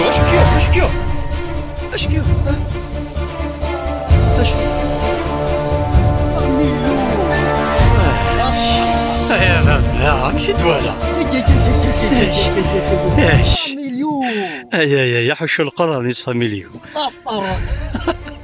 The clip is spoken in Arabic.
اش كيو اش كيو اش فاميليو. يا لا كي توالا ايش فاميليو. يا حش القرى نصف مليون اسطوره.